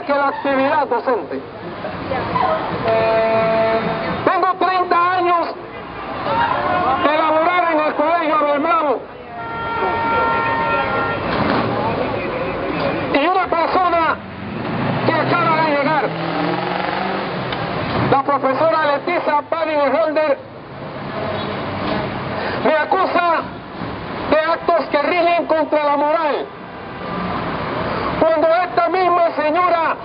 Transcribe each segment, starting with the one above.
que la actividad docente. Tengo 30 años de laborar en el Colegio Abel Bravo. Y una persona que acaba de llegar, la profesora Leticia Paddy-Holder, me acusa de actos que rigen contra la moral, cuando esta misma señora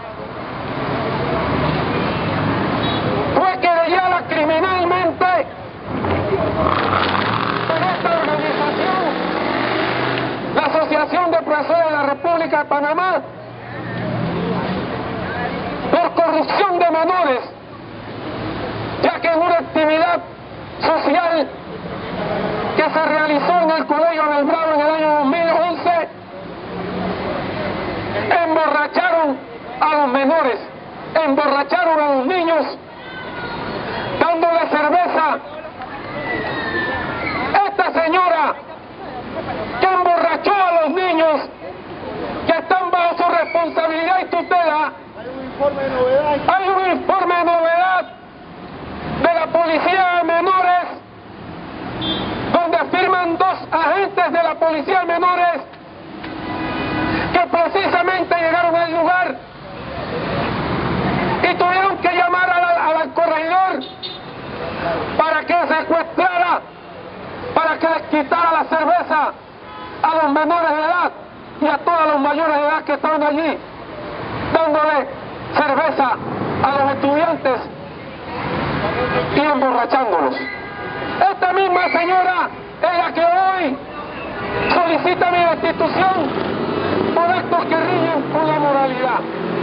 fue querellada criminalmente por esta organización, la Asociación de Profesores de la República de Panamá, por corrupción de menores, ya que en una actividad social que se realizó en el Colegio Abel Bravo en el año 2011, emborracharon a los menores, emborracharon a los niños, dándole cerveza. Esta señora que emborrachó a los niños que están bajo su responsabilidad y tutela, hay un informe de novedad de la Policía de Menores, donde afirman 2 agentes de la Policía de Menores que precisamente llegaron al lugar y tuvieron que llamar al corregidor para que secuestrara, para que les quitara la cerveza a los menores de edad y a todos los mayores de edad que estaban allí, dándole cerveza a los estudiantes y emborrachándolos. Esta misma señora es la que hoy solicita mi destitución por actos que rigen con la moralidad.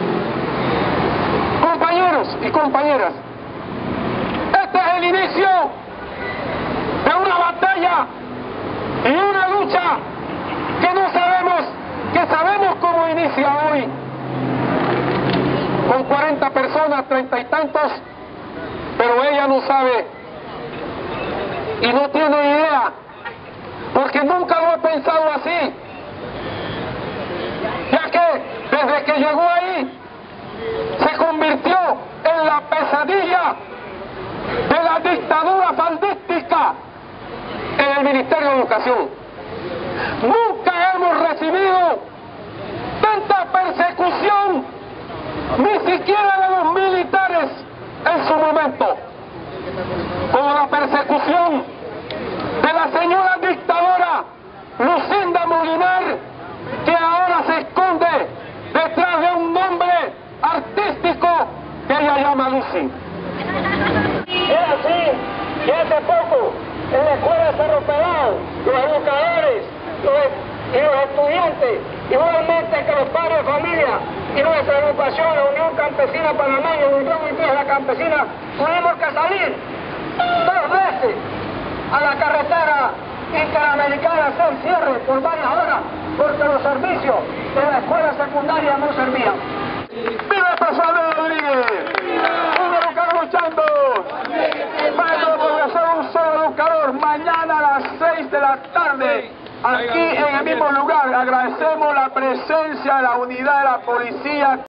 Compañeros y compañeras, este es el inicio de una batalla y una lucha que sabemos cómo inicia hoy, con 40 personas, 30 y tantos, pero ella no sabe y no tiene idea, porque nunca lo he pensado así, ya que desde que llegó ahí se convirtió en la pesadilla de la dictadura faldística en el Ministerio de Educación. Nunca hemos recibido tanta persecución, ni siquiera de los militares en su momento, como la persecución de la señora dictadora Lucinda Molinar, que ahora se esconde detrás de un nombre artístico que ella llama Lucy. Es así que hace poco en la escuela Cerro Pelado, los educadores y los estudiantes, igualmente que los padres de familia y nuestra educación, la Unión Campesina Panameña, la Unión Indígena Campesina, tuvimos que salir 2 veces a la carretera interamericana a hacer cierre por varias horas, porque los servicios de la escuela secundaria no servían. ¡Viva el profesor Rodríguez! ¡Un educador luchando! ¡Maestro profesor, un solo educador! Mañana a las 6 de la tarde, aquí en el mismo lugar, agradecemos la presencia de la unidad de la policía.